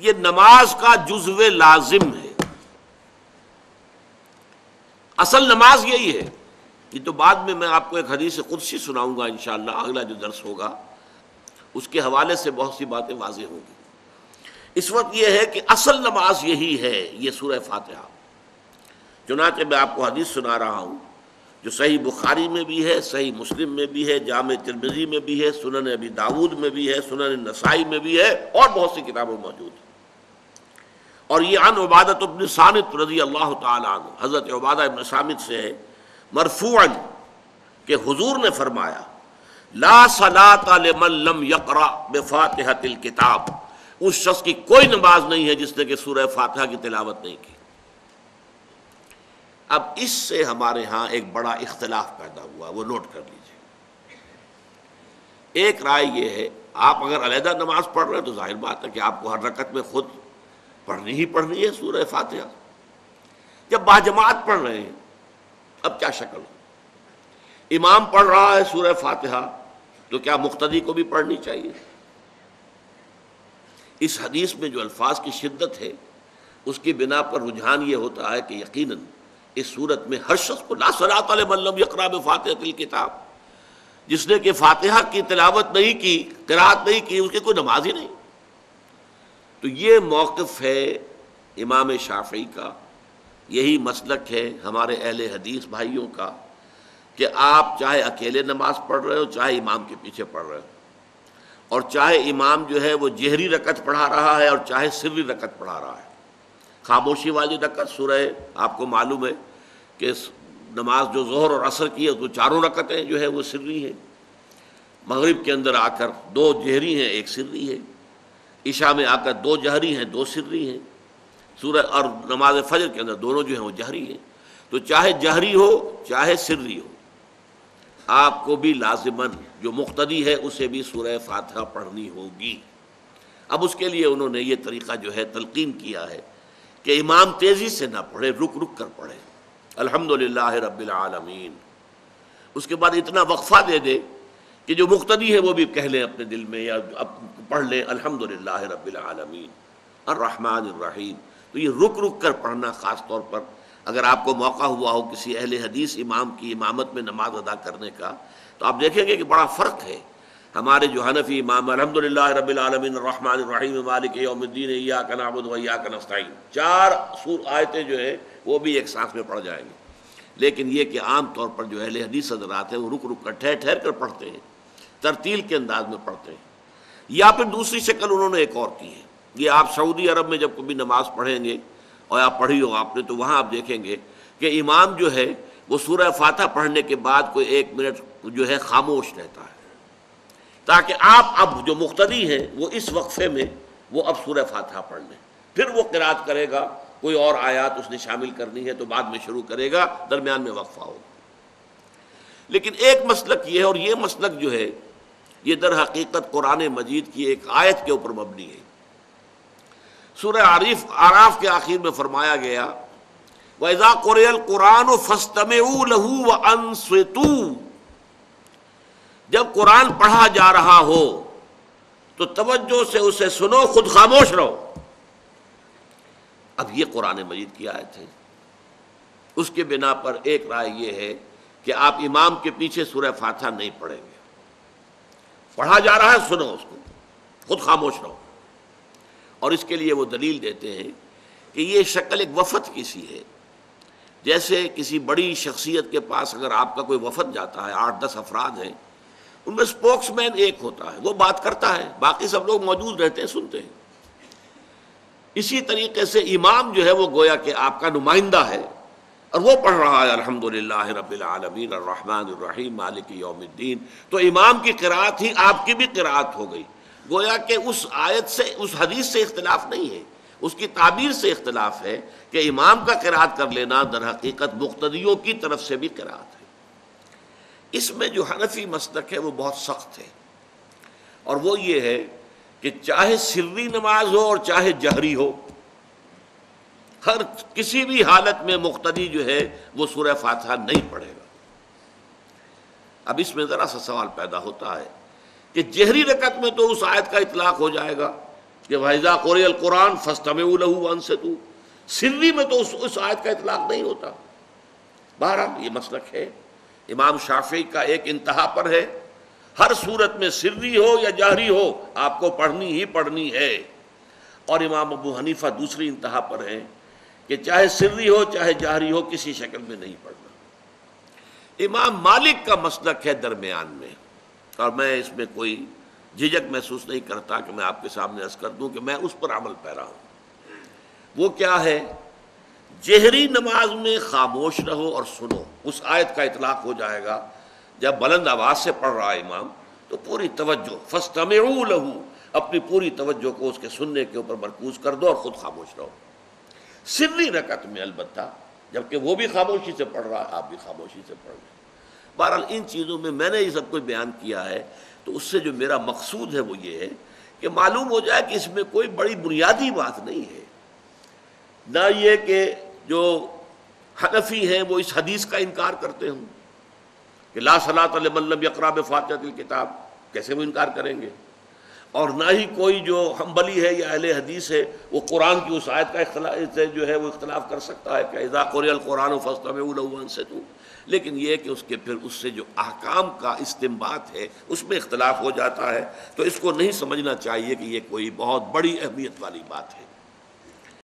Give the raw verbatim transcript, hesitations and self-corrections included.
یہ نماز کا جزو لازم ہے. اصل نماز یہی ہے. یہ تو بعد میں میں آپ کو ایک حدیث قدسی سناؤں گا انشاءاللہ، اگلا جو درس ہوگا اس کے حوالے سے بہت سی باتیں واضح ہوں گی. اس وقت یہ ہے کہ اصل نماز یہی ہے، یہ سورہ فاتحہ. چنانچہ میں آپ کو حدیث سنا رہا ہوں جو صحیح بخاری میں بھی ہے، صحیح مسلم میں بھی ہے، جامع ترمذی میں بھی ہے، سنن ابی داود میں بھی ہے، سنن نسائی میں بھی ہے، اور بہت سی کتابوں میں موجود ہے. اور یہ عن عبادۃ بن صامت رضی اللہ تعالی عنہ، حضرت عبادہ بن صامت سے ہے مرفوعا کہ حضور نے فرمایا لا صلاۃ لمن لم یقرأ بفاتحۃ الکتاب، اس شخص کی کوئی نماز نہیں ہے جس نے کہ سورہ فاتحہ کی تلاوت نہیں کی. اب اس سے ہمارے ہاں ایک بڑا اختلاف پیدا ہوا، وہ نوٹ کر لیجیے. ایک رائے یہ ہے آپ اگر علیحدہ نماز پڑھ رہے ہیں تو ظاہر بات ہے کہ آپ کو ہر رکعت میں خود پڑھنی ہی پڑھنی ہے سورہ فاتحہ. جب باجماعت پڑھ رہے ہیں اب کیا شکل ہو؟ امام پڑھ رہا ہے سورہ فاتحہ تو کیا مقتدی کو بھی پڑھنی چاہیے؟ اس حدیث میں جو الفاظ کی شدت ہے اس کی بنا پر رجحان یہ ہوتا ہے کہ یقیناً اس صورت میں ہر شخص کو لا صلاۃ لمن لم یقرأ بفاتحۃ الکتاب، جس نے کہ فاتحہ کی تلاوت نہیں کی، قرأت نہیں کی، اس کی کوئی نماز ہی نہیں. تو یہ موقف ہے امام شافعی کا، یہی مسلک ہے ہمارے اہل حدیث بھائیوں کا کہ آپ چاہے اکیلے نماز پڑھ رہے ہو، چاہے امام کے پیچھے پڑھ رہے ہو، اور چاہے امام جو ہے وہ جہری رکعت پڑھا رہا ہے اور چاہے سری رکعت پڑھا رہا ہے. خاموشی والی رکعت سورہ، آپ کو معلوم ہے کہ نماز جو ظہر اور عصر کی ہے تو چاروں رکعتیں جو ہے وہ سری ہیں. مغرب کے اندر آ کر دو جہری ہیں ایک سری ہے، عشاء میں آ کر دو جہری ہیں دو سری ہیں، سورہ اور نماز فجر کے اندر دونوں جو ہیں وہ جہری ہیں. تو چاہے جہری ہو چاہے سری ہو آپ کو بھی لازماً جو مقتدی ہے اسے بھی سورہ فاتحہ پڑھنی ہوگی. اب اس کے لیے انہوں نے یہ طریقہ جو ہے تلقین کیا ہے کہ امام تیزی سے نہ پڑھے، رک رک کر پڑھے الحمدللہ رب العالمین. اس کے بعد اتنا وقفہ دے دے کہ جو مقتدی ہے وہ بھی کہہ لیں اپنے دل میں یا پڑھ لیں الحمدللہ رب العالمین الرحمن الرحیم. تو یہ رک رک کر پڑھنا، خاص طور پر اگر آپ کو موقع ہوا ہو کسی اہل حدیث امام کی امامت میں نماز ادا کرنے کا تو آپ دیکھیں گے کہ بڑا فرق ہے. ہمارے جو حنفی امام الحمدللہ رب العالمین الرحمن الرحیم مالک یوم الدین ایاک نعبد و ایاک نستعین، چار سور آیتیں جو ہیں وہ بھی ایک سانس میں پڑھ جائیں گے. لیکن یہ کہ عام طور پر جو اہل حدیث حضرات ہیں وہ رک رک کر ٹھہر ٹھہر کر پڑھتے ہیں، ترتیل کے انداز میں پڑھتے ہیں. یا پھر دوسری شکل انہوں نے ایک اور کی ہے، یہ آپ سعودی عرب میں جب کبھی نماز پڑھیں گے اور آپ پڑھی ہو آپ نے تو وہاں آپ دیکھیں گے کہ امام جو ہے وہ سورہ فاتحہ پڑھنے کے بعد کوئی ایک منٹ جو ہے خاموش رہتا ہے تاکہ آپ اب جو مقتدی ہیں وہ اس وقفے میں وہ اب سورہ فاتحہ پڑھ لیں. پھر وہ قرات کرے گا، کوئی اور آیات اس نے شامل کرنی ہے تو بعد میں شروع کرے گا، درمیان میں وقفہ ہوگا. لیکن ایک مسلک یہ ہے، اور یہ مسلک جو ہے یہ در حقیقت قرآن مجید کی ایک آیت کے اوپر مبنی ہے. سورہ عارف آراف کے آخر میں فرمایا گیا وَإِذَا قُرِئَ الْقُرْآنُ فَاسْتَمِعُوا لَهُ وَأَنصِتُوا، جب قرآن پڑھا جا رہا ہو تو توجہ سے اسے سنو، خود خاموش رہو. اب یہ قرآن مجید کی آیت ہے. اس کے بنا پر ایک رائے یہ ہے کہ آپ امام کے پیچھے سورہ فاتحہ نہیں پڑھیں گے. پڑھا جا رہا ہے سنو اس کو، خود خاموش رہو. اور اس کے لیے وہ دلیل دیتے ہیں کہ یہ شکل ایک وفد کی سی ہے. جیسے کسی بڑی شخصیت کے پاس اگر آپ کا کوئی وفد جاتا ہے، آٹھ دس افراد ہیں، ان میں اسپوکس مین ایک ہوتا ہے، وہ بات کرتا ہے، باقی سب لوگ موجود رہتے ہیں، سنتے ہیں. اسی طریقے سے امام جو ہے وہ گویا کہ آپ کا نمائندہ ہے اور وہ پڑھ رہا ہے الحمدللہ رب العالمین الرحمن الرحیم مالک یوم الدین. تو امام کی قرات ہی آپ کی بھی قرات ہو گئی. گویا کہ اس آیت سے، اس حدیث سے اختلاف نہیں ہے، اس کی تعبیر سے اختلاف ہے کہ امام کا قرات کر لینا در حقیقت مقتدیوں کی طرف سے بھی قرات ہے. اس میں جو حنفی مسلک ہے وہ بہت سخت ہے، اور وہ یہ ہے کہ چاہے سری نماز ہو اور چاہے جہری ہو، ہر کسی بھی حالت میں مقتدی جو ہے وہ سورہ فاتحہ نہیں پڑھے گا. اب اس میں ذرا سا سوال پیدا ہوتا ہے کہ جہری رکعت میں تو اس آیت کا اطلاق ہو جائے گا کہ وَإِذَا قُرِئَ الْقُرْآنُ فَاسْتَمِعُوا لَهُ وَأَنصِتُوا، سری میں تو اس, اس آیت کا اطلاق نہیں ہوتا۔ بہرحال یہ مسلک ہے امام شافعی کا، ایک انتہا پر ہے، ہر صورت میں سری ہو یا جہری ہو آپ کو پڑھنی ہی پڑھنی ہے، اور امام ابو حنیفہ دوسری انتہا پر ہے کہ چاہے سری ہو چاہے جہری ہو کسی شکل میں نہیں پڑھنا۔ امام مالک کا مسلک ہے درمیان میں، اور میں اس میں کوئی جھجک محسوس نہیں کرتا کہ میں آپ کے سامنے عرض کر دوں کہ میں اس پر عمل پیرا ہوں۔ وہ کیا ہے؟ جہری نماز میں خاموش رہو اور سنو، اس آیت کا اطلاق ہو جائے گا جب بلند آواز سے پڑھ رہا ہے امام تو پوری توجہ، فاستمعوا لہ، اپنی پوری توجہ کو اس کے سننے کے اوپر مرکوز کر دو اور خود خاموش رہو۔ سری رکعت میں البتہ جبکہ وہ بھی خاموشی سے پڑھ رہا ہے آپ بھی خاموشی سے پڑھ رہے ہیں۔ بہرحال ان چیزوں میں میں نے یہ سب کچھ بیان کیا ہے تو اس سے جو میرا مقصود ہے وہ یہ ہے کہ معلوم ہو جائے کہ اس میں کوئی بڑی بنیادی بات نہیں ہے، نہ یہ کہ جو حنفی ہیں وہ اس حدیث کا انکار کرتے ہوں کہ لا صلاۃ لمن لم یقرأ بفاتحۃ الکتاب، کیسے وہ انکار کریں گے؟ اور نہ ہی کوئی جو حنبلی ہے یا اہل حدیث ہے وہ قرآن کی اس آیت کا اختلاف سے جو ہے وہ اختلاف کر سکتا ہے کہ اذا قرئ القرآن فاستمعوا له وانصتوا، لیکن یہ کہ اس کے پھر اس سے جو احکام کا استنباط ہے اس میں اختلاف ہو جاتا ہے، تو اس کو نہیں سمجھنا چاہیے کہ یہ کوئی بہت بڑی اہمیت والی بات ہے۔